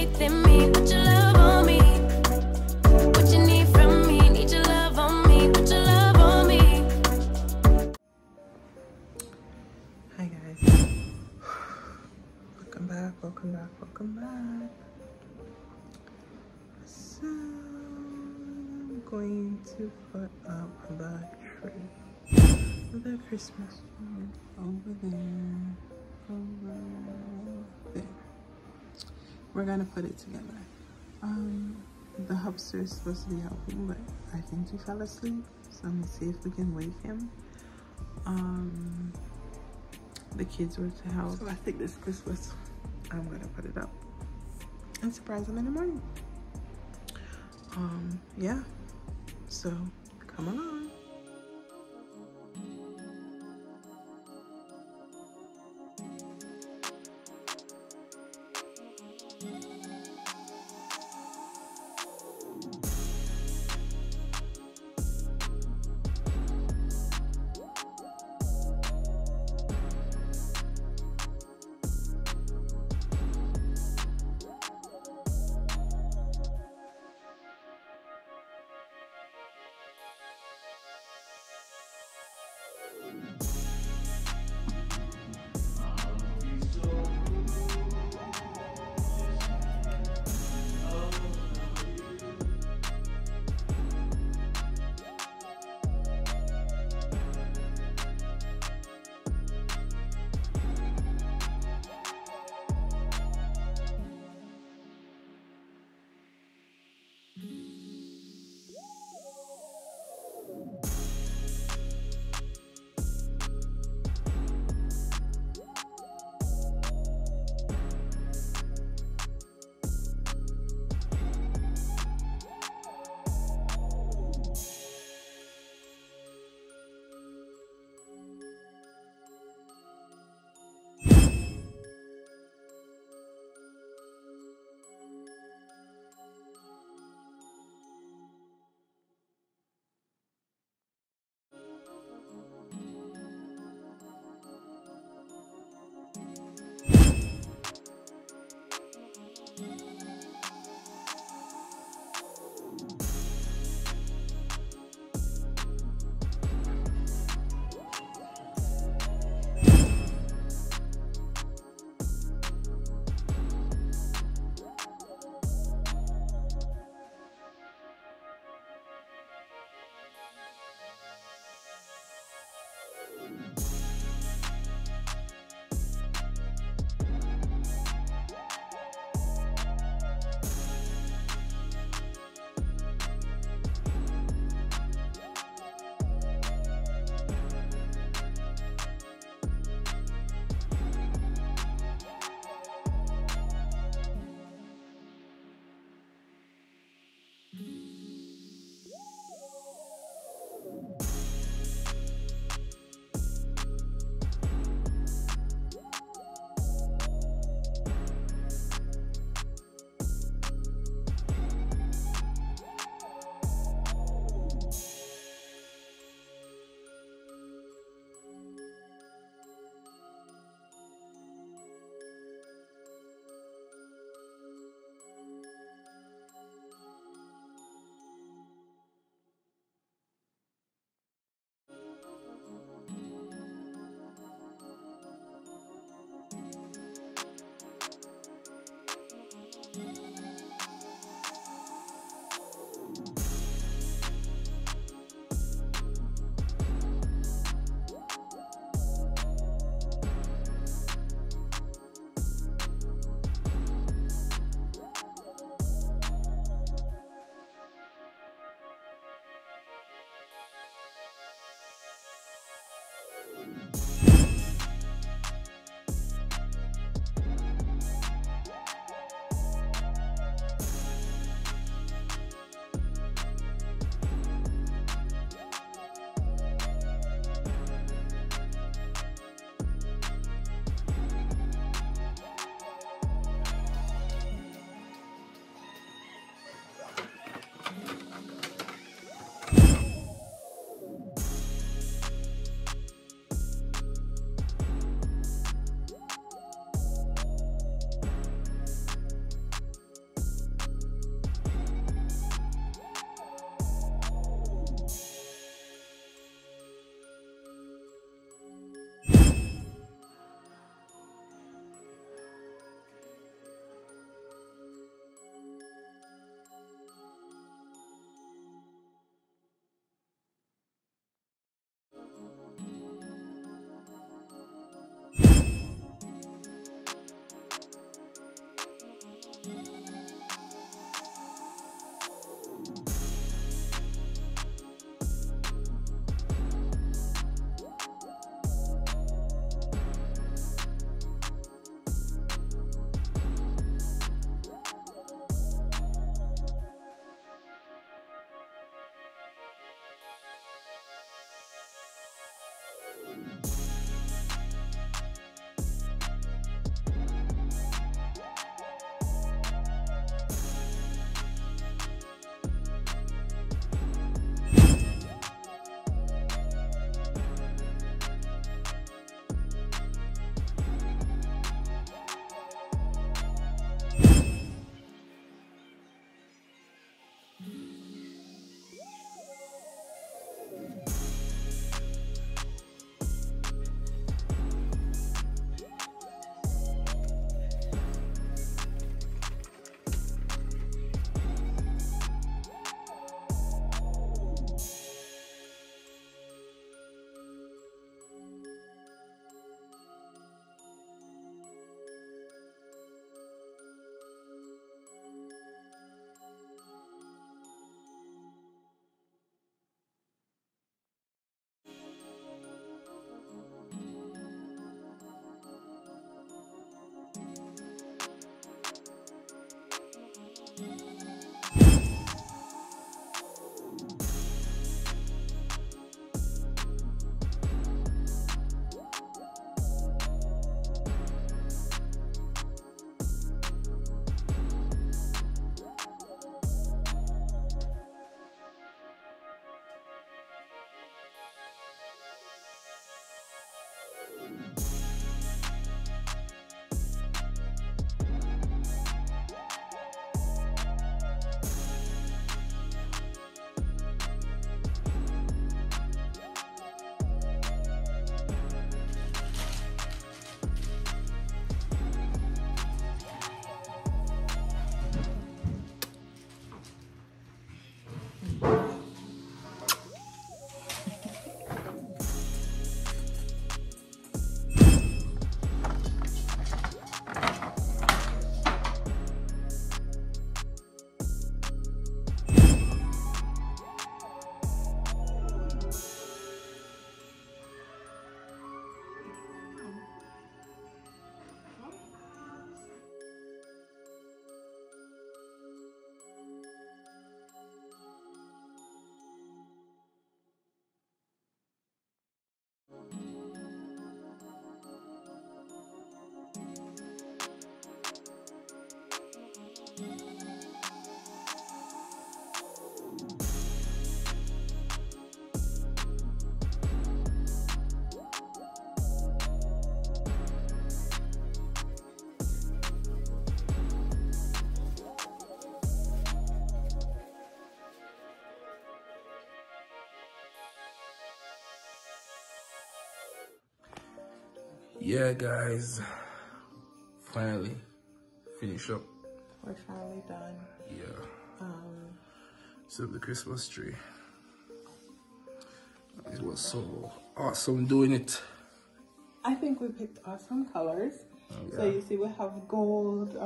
faith in me, put your love on me. What you need from me, need your love on me, put your love on me. Hi guys. Welcome back, welcome back, welcome back. So I'm going to put up the tree. The Christmas tree over there. Over there. We're gonna put it together. The hubster is supposed to be helping, but I think he fell asleep. So I'm gonna see if we can wake him. The kids were to help. So I think this Christmas, I'm gonna put it up and surprise them in the morning. Yeah. So come along. Yeah, guys, finally finish up. We're finally done. Yeah. Set up the Christmas tree. It was so awesome doing it. I think we picked awesome colors. Yeah. So you see we have gold,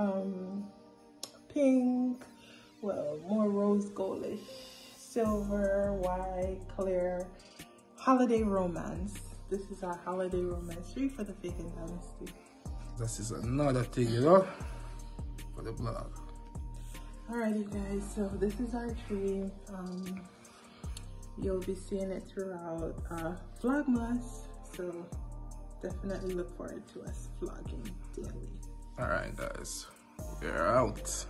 pink, well, more rose goldish, silver, white, clear, holiday romance. This is our holiday romance tree for the Faking Dynasty. This is another thing, you know, for the blog. Alrighty guys, so this is our tree. You'll be seeing it throughout Vlogmas, so definitely look forward to us vlogging daily. Alright guys, we're out.